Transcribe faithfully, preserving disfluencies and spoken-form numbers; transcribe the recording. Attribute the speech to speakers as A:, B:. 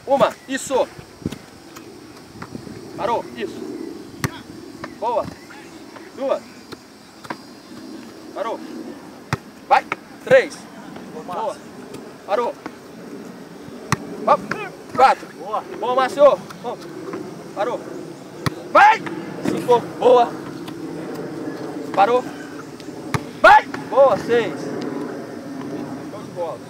A: Uma, isso. Parou, isso. Boa. Duas. Parou. Vai. Três. Boa. Parou. Hop. Quatro.
B: Boa.
A: Boa, Márcio. Parou. Vai. Cinco. Boa. Parou. Vai. Boa, seis. Show de bola.